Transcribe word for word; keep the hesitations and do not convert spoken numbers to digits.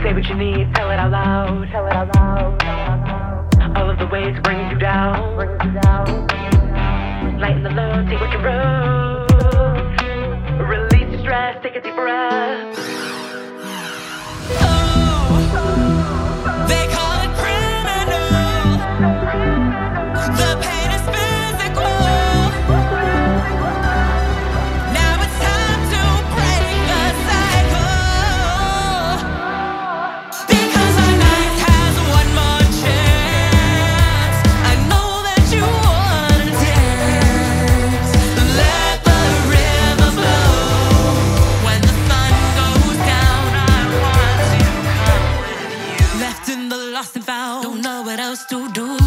Say what you need, tell it out loud. Tell it out loud. All of the ways it brings you down. Brings you down. Lighten the load, take what you wrote. Release the stress, take a deep breath. Oh, they call it criminal. The pain is physical. Now it's time to break the cycle. Because our life has one more chance. I know that you wanna dance. Let the river flow. When the sun goes down, I want to come with you. Left in the lost and found, don't know what else to do.